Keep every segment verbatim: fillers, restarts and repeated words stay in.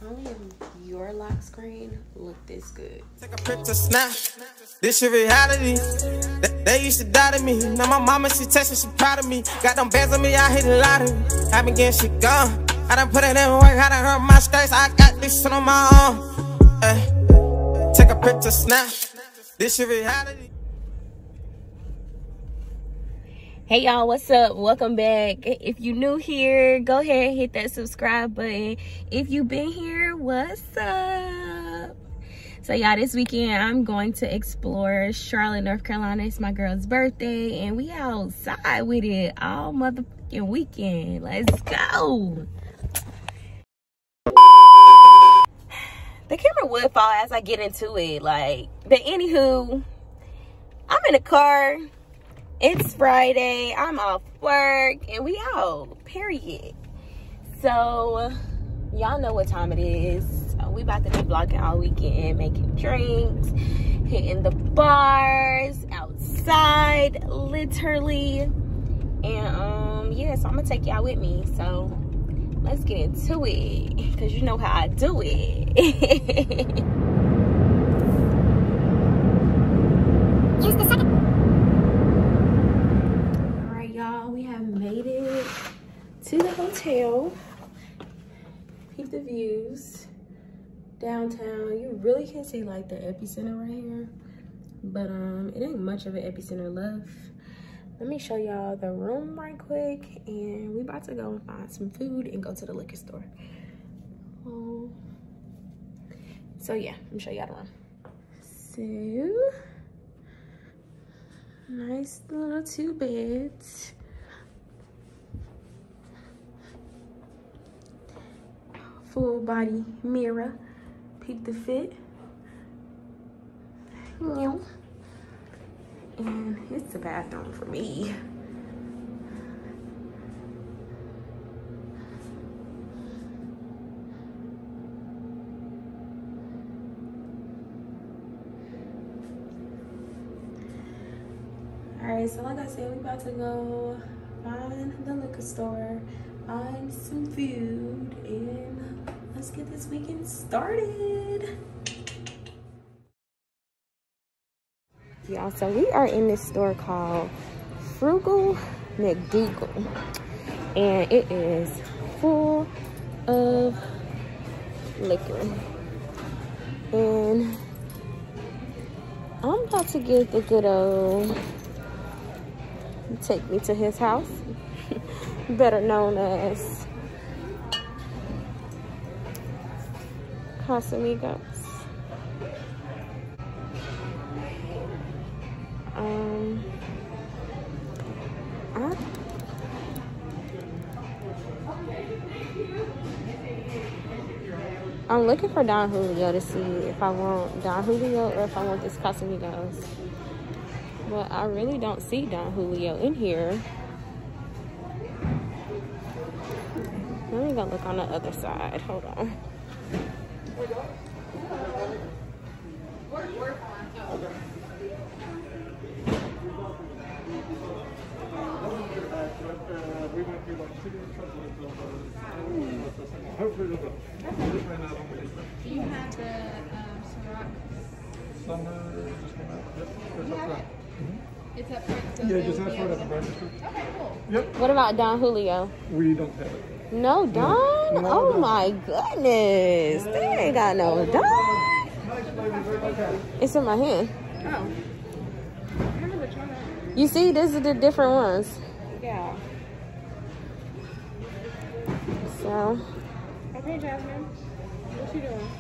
only if your lock screen look this good. Take a picture, snap. This your reality. They, they used to die to me. Now my mama, she texting, she proud of me. Got them bands on me, I hit the lottery. I been getting shit gone. I done put it in work, I done hurt my stripes. I got this shit on my arm. Ay. Take a picture, snap. This your reality. Hey y'all, what's up? Welcome back. If you new here, go ahead and hit that subscribe button. If you've been here, what's up? So y'all, this weekend I'm going to explore Charlotte, North Carolina. It's my girl's birthday and we outside with it all motherfucking weekend. Let's go. The camera would fall as I get into it, like, but anywho, I'm in a car. It's Friday, I'm off work, and we out, period. So, y'all know what time it is. Uh, we about to be vlogging all weekend, making drinks, hitting the bars, outside, literally. And, um, yeah, so I'm gonna take y'all with me. So, let's get into it, because you know how I do it. Here's the second. Made it to the hotel. Peep the views downtown. You really can see like the epicenter right here, but um it ain't much of an epicenter left. Let me show y'all the room right quick, and we about to go and find some food and go to the liquor store. Um, so yeah, let me show y'all the room. So nice little two beds. Full body mirror. Peep the fit. And it's the bathroom for me. Alright, so like I said, we about to go find the liquor store, find some food, and let's get this weekend started. Y'all, so we are in this store called Frugal McDougal, and it is full of liquor. And I'm about to get the good old take me to his house, better known as Casamigos. Um, I, I'm looking for Don Julio to see if I want Don Julio or if I want this Casamigos. But I really don't see Don Julio in here. Let me go look on the other side. Hold on. Do you have the um, Ciroc? Summer just came out. Yep. It's up front. Mm-hmm. It's up front. So Yeah, just ask be for it able at the to- register. Okay, cool. Yep. What about Don Julio? We don't have it. No Don? No, no, oh no. my goodness. They ain't got no Don. Okay. It's in my hand. Oh. I remember trying that. You see, these are the different ones. Yeah. So, Okay, Jasmine. What you doing?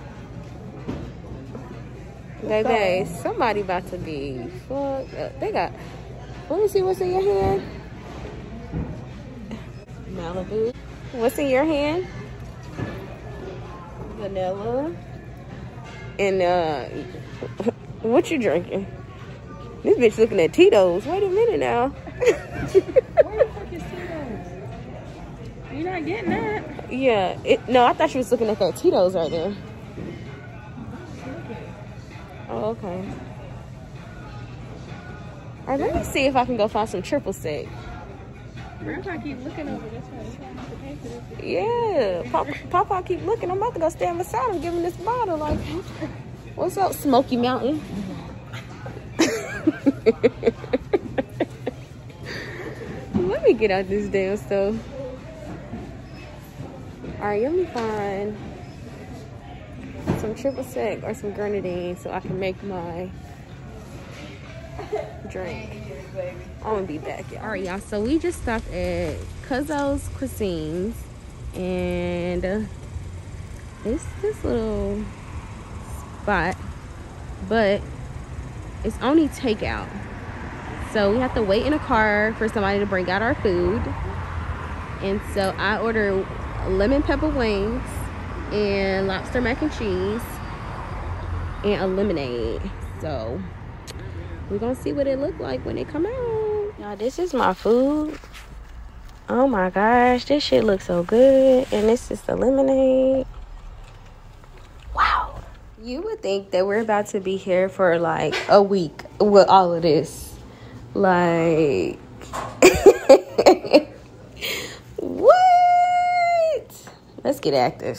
baby, somebody about to be fucked up. They got, let me see what's in your hand. Malibu. What's in your hand? Vanilla. And uh, what you drinking? This bitch looking at Tito's. Wait a minute now. Where the fuck is Tito's? You're not getting that. Yeah. It, no, I thought she was looking at that Tito's right there. Oh, okay. All right, let me see if I can go find some triple sec. Grandpa keep looking over this way. He's gonna have to pay for this. Yeah, Papa, Papa keep looking. I'm about to go stand beside him, give him this bottle. Like, what's up, Smoky Mountain? Let me get out this damn stuff. All right, let me find some triple sec or some grenadine so I can make my drink. I'm gonna be back, y'all. All right, y'all, so we just stopped at Cuzzo's Cuisines, and uh, it's this little spot, but it's only takeout, so we have to wait in a car for somebody to bring out our food. And so I ordered lemon pepper wings and lobster mac and cheese and a lemonade. So we're gonna see what it look like when it come out. Now this is my food. Oh my gosh, this shit looks so good. And this is the lemonade. Wow. You would think that we're about to be here for like a week with all of this. Like what? Let's get active.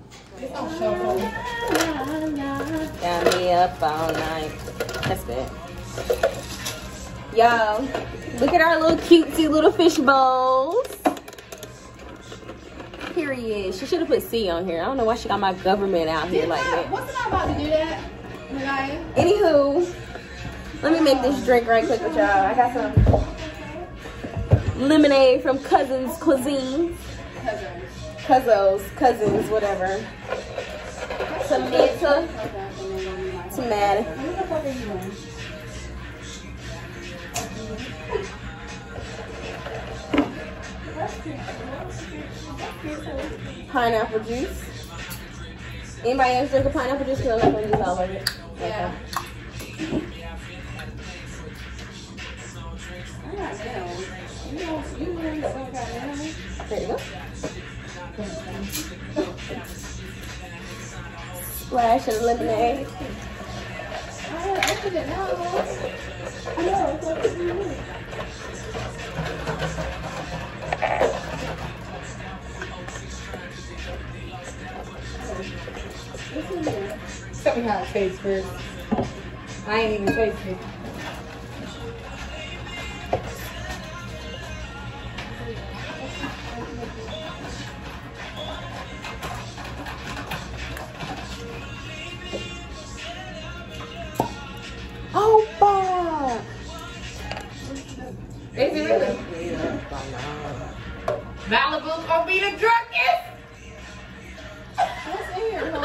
Got me up all night. That's good. Yo, look at our little cutesy little fish bowls. Period. She should have put C on here. I don't know why she got my government out here like that. Wasn't I about to do that? Mariah? Anywho, let me make this drink right quick with y'all. I got some lemonade from Cousins Cuisine. Cousins. Cousins, whatever. Tomato. Tomato. Pineapple juice. Anybody else drink a pineapple juice? Because I'm not going to use all of it. Yeah. There you go. Splash of lemonade. Tell me how it tastes first. I ain't even tasted it. Oh, bah. Is it really? Malibu's gonna be the drunkest. What's in here, huh?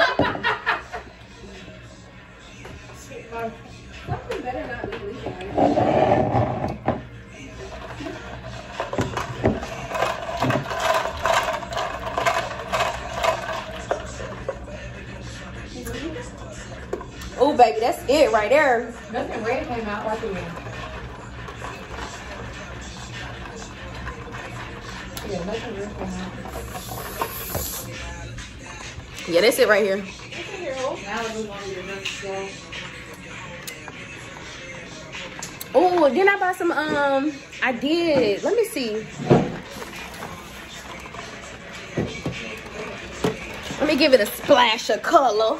Something better not be leaking. Oh, baby, that's it right there. Nothing red came out like it. Yeah, nothing red came out. Yeah, that's it right here. Oh, didn't I buy some, um, I did. Let me see. Let me give it a splash of color.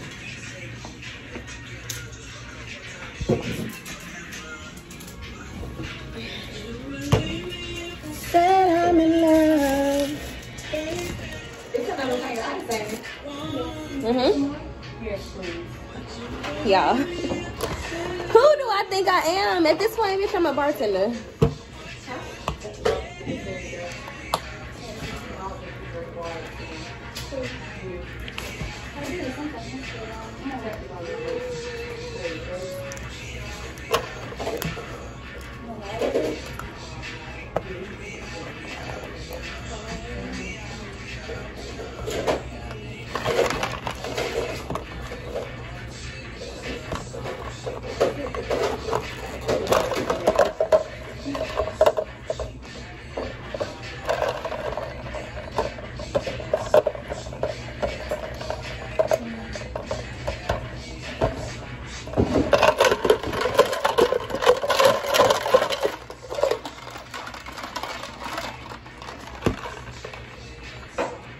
Said I'm in love. Mm-hmm. Yeah. Who do I think I am? At this point, bitch, I'm a bartender.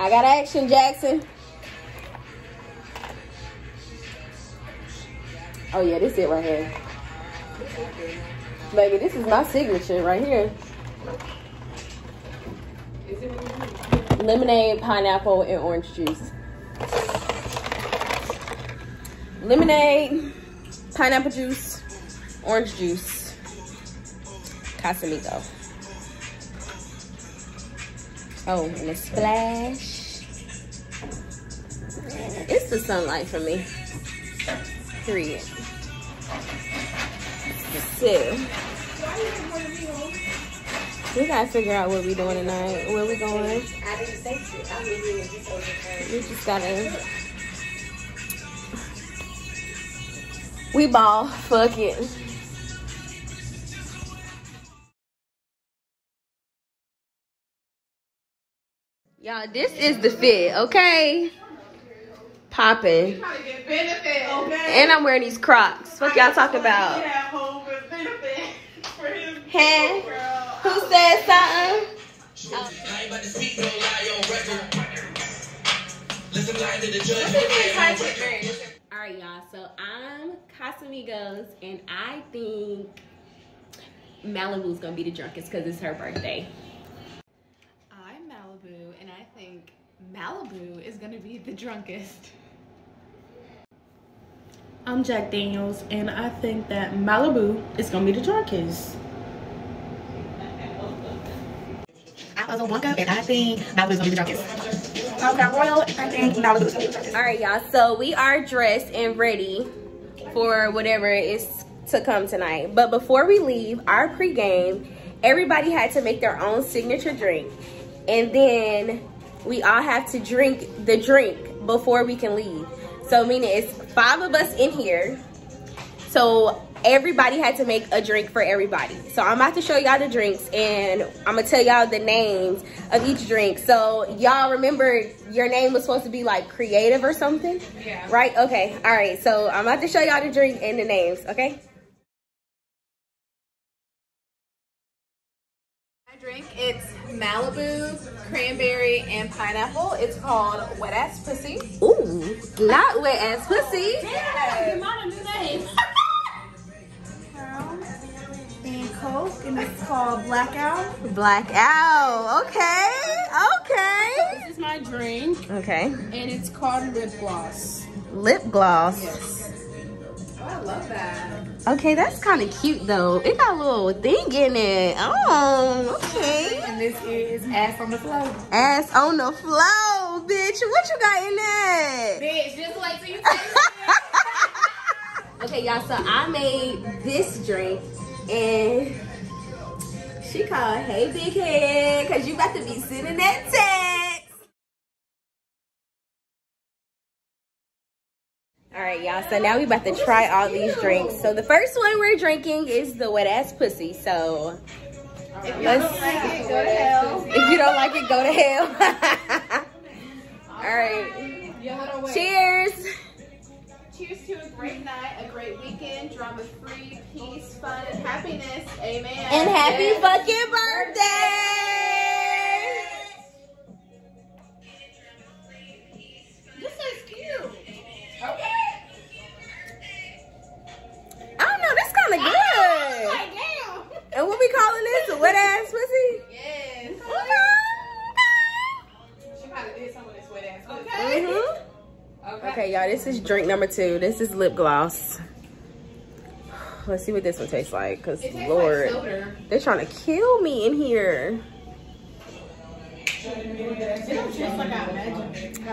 I got action, Jackson. Oh yeah, this is it right here. Baby, this is my signature right here. Lemonade, pineapple, and orange juice. Lemonade, pineapple juice, orange juice, Casamigo. Oh, and a splash. It's the sunlight for me. Period. So, we gotta figure out what we doing tonight. Where we going? We just gotta. We ball. Fuck it. Y'all, this is the fit, okay? Popping. And I'm wearing these Crocs. What y'all talking about? Hey, who said something? Oh. Alright, y'all. So I'm Casamigos, and I think Malibu's gonna be the drunkest because it's her birthday. I'm Malibu, and I think Malibu is gonna be the drunkest. I'm Jack Daniels, and I think that Malibu is gonna be the drunkest. I'm also Blanca, and I think Malibu is gonna be the drunkest. I'm Crown Royal, and I think Malibu is gonna be the drunkest. All right, y'all. So we are dressed and ready for whatever is to come tonight. But before we leave, our pregame, everybody had to make their own signature drink, and then we all have to drink the drink before we can leave. So meaning it's five of us in here. So everybody had to make a drink for everybody. So I'm about to show y'all the drinks, and I'm gonna tell y'all the names of each drink. So y'all remember your name was supposed to be like creative or something? Yeah. Right? Okay. All right. So I'm about to show y'all the drink and the names, okay? My drink, it's Malibu, cranberry, and pineapple. It's called Wet Ass Pussy. Ooh, not wet ass pussy. Yeah, you might have new name. And Coke, and it's called Blackout. Blackout. Okay. Okay. This is my drink. Okay. And it's called Lip Gloss. Lip gloss. Yes. Oh, I love that. Okay, that's kind of cute though. It got a little thing in it. Oh, okay. And this is Ass on the Floor. Ass on the floor, bitch. What you got in that? Bitch, just wait till you taste it. Okay, y'all, so I made this drink, and she called, hey, big head, because you about to be sending that text. All right, y'all, so now we about to try all these drinks. So the first one we're drinking is the wet ass pussy. So If you let's, don't like it, go to hell. if you don't like it, go to hell. All right, cheers. Cheers to a great night, a great weekend, drama-free, peace, fun, and happiness. Amen. And happy Yes. fucking birthday. This is cute. Okay. I don't know, this kind of good. Oh, my damn. And what we calling this? A wet ass pussy? Yes. Okay. She probably did some of this wet ass. Okay. Mm-hmm. Okay. Okay, y'all, this is drink number two. This is lip gloss. Let's see what this one tastes like, because It tastes Lord, like soda. they're trying to kill me in here. It don't taste like I imagine.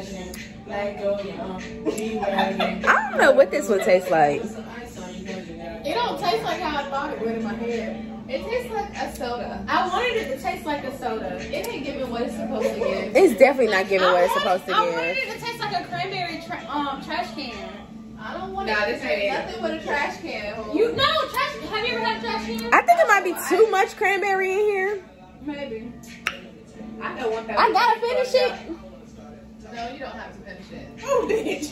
I don't know what this one tastes like. It don't taste like how I thought it would in my head. It tastes like a soda. I wanted it to taste like a soda. It ain't giving what it's supposed to give. It's definitely not giving what it's I supposed to wanted, I wanted give. it to taste like a cranberry tra um, trash can. I don't want nah, it to taste nothing but a trash can. You no trash. Have you ever had a trash can? I think it might be too much cranberry in here. Maybe. I know one that I gotta finish it. No, you don't have to finish it. Oh, bitch.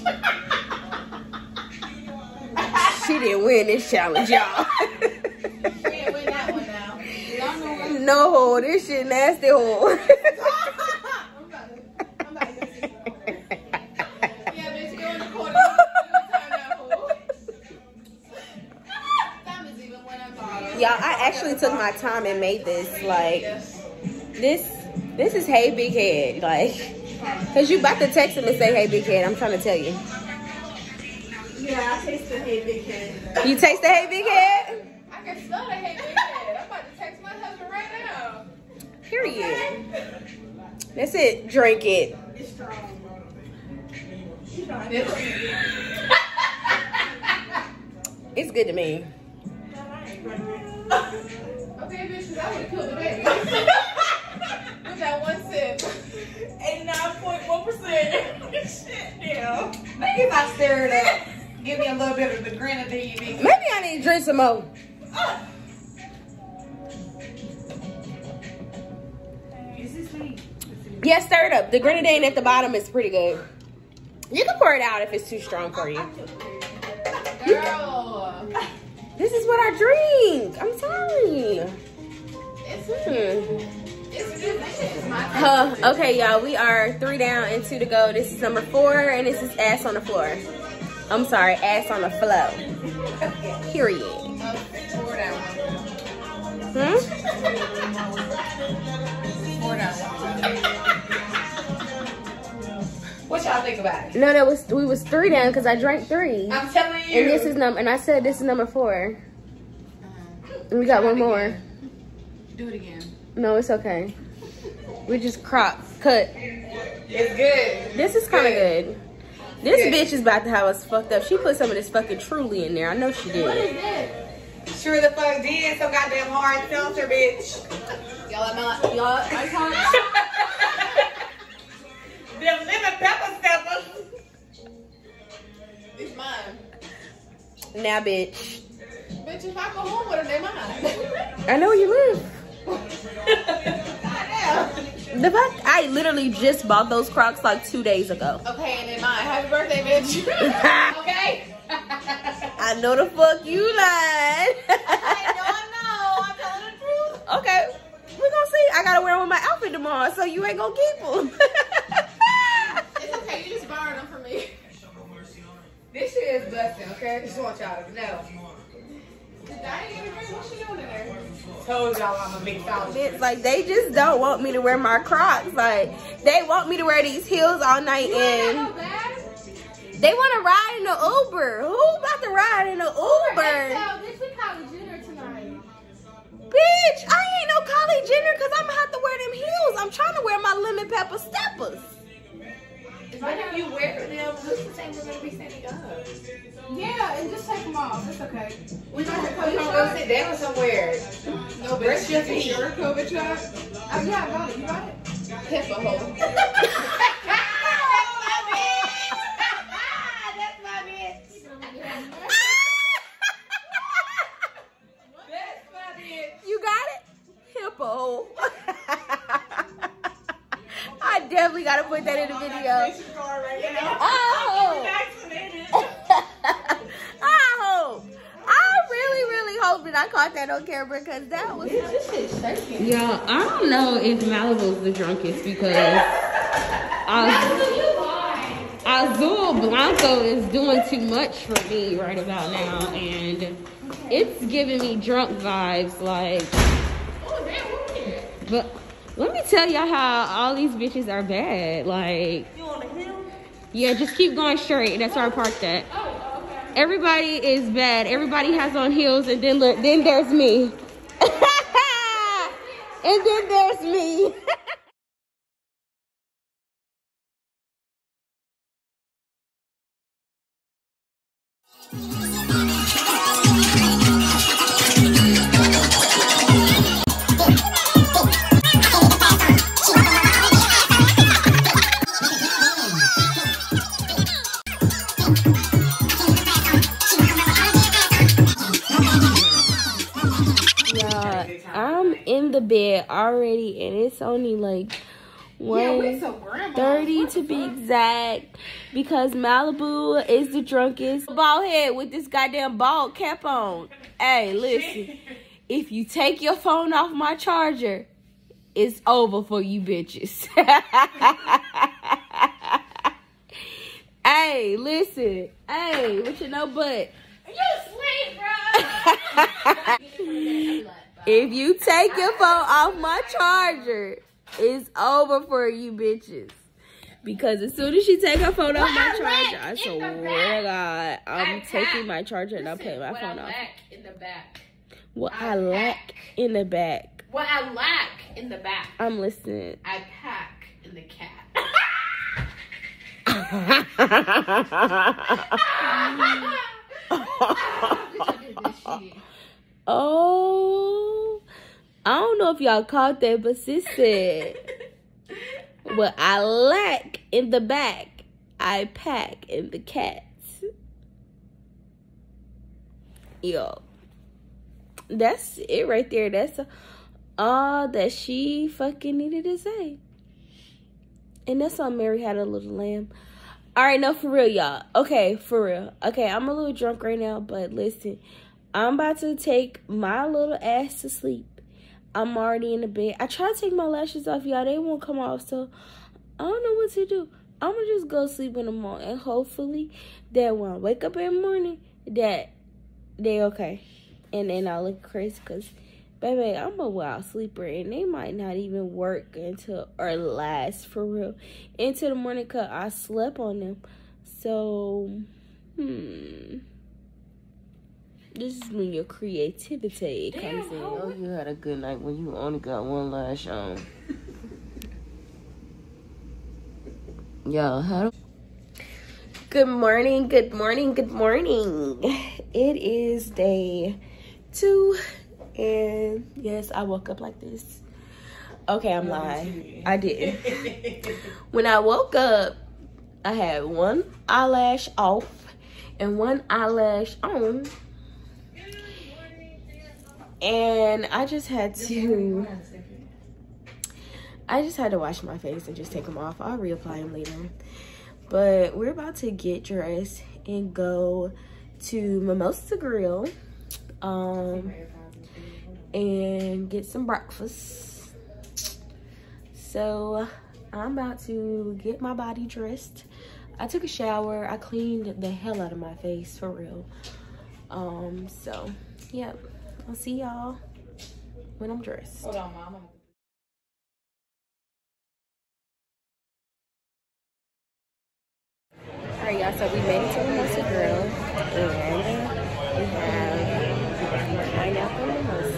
She didn't win this challenge, y'all. She didn't win that one now. No, this shit nasty hole. y'all, I actually took my time and made this. Like, this, this is hey big head. Like, cause you about to text him and say hey big head. I'm trying to tell you. Yeah, I taste the hey big head. You taste the hey big head? I can smell the hey big head. I'm about to text my husband right now. Period. Okay. That's it. Drink it. It's strong. It's good to me. Okay, bitch, because I would have killed the baby. With that one sip. eighty-nine point one percent. Shit, damn. Maybe if I stir it up, give me a little bit of the grenadine. Maybe I need to drink some more. Oh. Is this sweet? Yeah, stir it up. The grenadine at the bottom is pretty good. You can pour it out if it's too strong for you. Girl. This is what I drink. I'm sorry. It's Hmm. It's good. It's my Huh. Okay, y'all. We are three down and two to go. This is number four, and this is ass on the floor. I'm sorry, ass on the floor. Period. Four down. Hmm? Four down. What y'all think about it? No, that was we was three down because I drank three. I'm telling you. And this is number, and I said this is number four. And we got one more. Do it again. No, it's okay. We just crop cut. It's good. This is kind of good. This Good. bitch is about to have us fucked up. She put some of this fucking Truly in there. I know she What did. is this? Sure the fuck did. So goddamn hard seltzer, bitch. Y'all at my, y'all, I can't. Them lemon pepper steppers. It's mine. Now, bitch. Bitch, if I go home with them, they mine. I know where you live. Goddamn. The fuck? I literally just bought those Crocs like two days ago. Okay, and then mine. Happy birthday, bitch. Okay? I know the fuck you lied. I know, I know. I'm telling the truth. Okay, we gonna see. I gotta wear them with my outfit tomorrow, so you ain't gonna keep them. It's okay. You just borrowed them from me. This shit is busting, okay? Just want y'all to know. Did Diane get a drink? What's she doing in there? Told y'all I'm a big fan. It's like they just don't want me to wear my Crocs. Like they want me to wear these heels all night, You ain't got and no bag? they want to ride in the Uber. Who about to ride in the Uber? Excel, bitch, we Kylie Jenner tonight. Bitch, I ain't no Kylie Jenner because I'm gonna have to wear them heels. I'm trying to wear my lemon pepper steppers. But if you wear them, who's to say we're gonna be standing up? Yeah, and just take them off. It's okay. We gonna, we gonna go sit down somewhere. No, Brush your feet. Your COVID shot? Oh, yeah, I got it. You got it? Hip a hole. That's my bitch. That's my bitch. You got it? Hippo. I definitely gotta put that in the video. Oh. I hope. I really, really hope that I caught that on camera because that was. Yeah, I don't know if Malibu's the drunkest because Azul Blanco is doing too much for me right about now, and it's giving me drunk vibes. Like, but let me tell y'all how all these bitches are bad. Like, yeah, just keep going straight. That's where I parked at. Everybody is bad. Everybody has on heels, and then look, then there's me. And then there's me. In the bed already, and it's only like one thirty to be exact, because Malibu is the drunkest. Bald head with this goddamn bald cap on. Hey, listen, if you take your phone off my charger, it's over for you bitches. Hey, listen, hey, what you know, but You sleep, bro. If you take your phone off my charger, it's over for you bitches. Because as soon as she take her phone off my charger, I swear to God, I'm taking my charger and I'm putting my phone off. In the back. What I lack in the back. What I lack in the back. I'm listening. I pack in the cat. Oh, I don't know if y'all caught that, but sis said, what I lack in the back, I pack in the cats. Yo, that's it right there. That's all that she fucking needed to say. And that's how Mary Had a Little Lamb. All right, no, for real, y'all. Okay, for real. Okay, I'm a little drunk right now, but listen. I'm about to take my little ass to sleep. I'm already in the bed. I try to take my lashes off, y'all. They won't come off, so I don't know what to do. I'm going to just go sleep in the morning. And hopefully that when I wake up in the morning, that they okay. And then I'll look crazy because, baby, I'm a wild sleeper. And they might not even work until, or last for real, into the morning because I slept on them. So, hmm. This is when your creativity comes in. Oh, you had a good night when you only got one lash on. Yo, how do... Good morning, good morning, good morning. It is day two, and yes, I woke up like this. Okay, I'm lying. I did. When I woke up, I had one eyelash off and one eyelash on. And I just had to, I just had to wash my face and just take them off. I'll reapply them later. But we're about to get dressed and go to Mimosa Grill um, and get some breakfast. So I'm about to get my body dressed. I took a shower. I cleaned the hell out of my face, for real. Um, so, yeah. I'll see y'all when I'm dressed. Hold on, Mom. Alright, y'all, so we made it to the Mimosa Grill. And we have pineapple mimosas.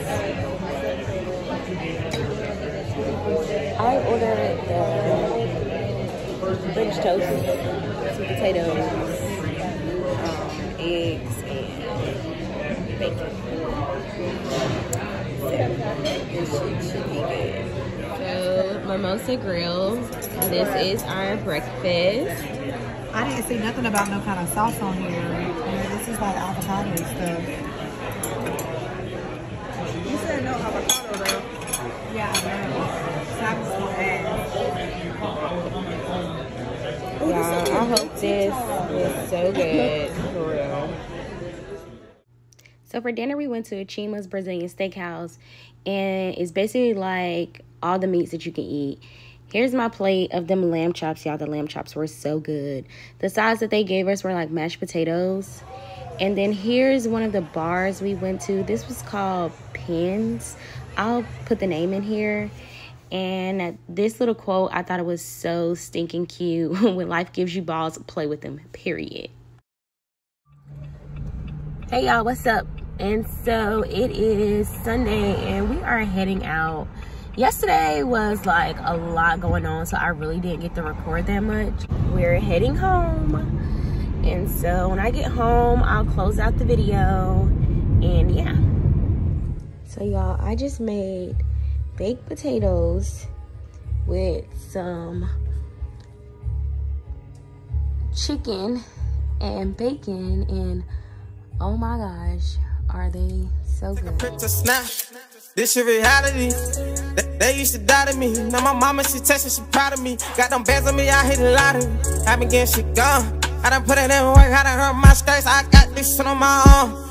I ordered the French toast, sweet potatoes, um, eggs, and bacon. So, Mimosa Grill. This is our breakfast. I didn't see nothing about no kind of sauce on here. Yeah, this is like avocado stuff. You said no avocado though. Yeah, I know. So I'm just gonna add. Wow, I hope this is so good. For real. So for dinner, we went to Chima's Brazilian Steakhouse, and it's basically like all the meats that you can eat. Here's my plate of them lamb chops, y'all. The lamb chops were so good. The sides that they gave us were like mashed potatoes. And then here's one of the bars we went to. This was called Pins. I'll put the name in here. And this little quote, I thought it was so stinking cute. When life gives you balls, play with them, period. Hey y'all, what's up? And so it is Sunday and we are heading out. Yesterday was like a lot going on, so I really didn't get to record that much. We're heading home, and so when I get home, I'll close out the video. And yeah, so y'all, I just made baked potatoes with some chicken and bacon, and oh my gosh, are they so good. This your reality. They, they used to doubt me. Now my mama, she texting, she proud of me. Got them bands on me, I hit the lottery. I been getting shit gone. I done put it in work, I done hurt my skirts. I got this shit on my arm.